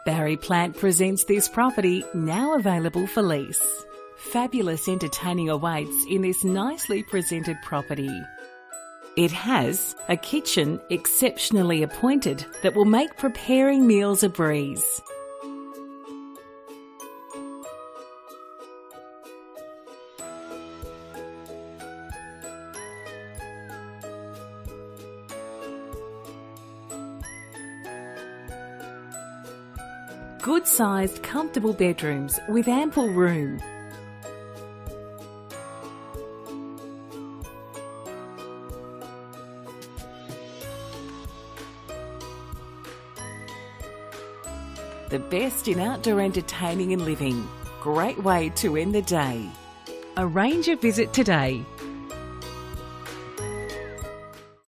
Barry Plant presents this property, now available for lease. Fabulous entertaining awaits in this nicely presented property. It has a kitchen exceptionally appointed that will make preparing meals a breeze. Good-sized, comfortable bedrooms with ample room. The best in outdoor entertaining and living. Great way to end the day. Arrange a visit today.